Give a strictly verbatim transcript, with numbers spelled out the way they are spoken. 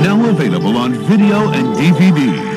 Now available on video and D V D.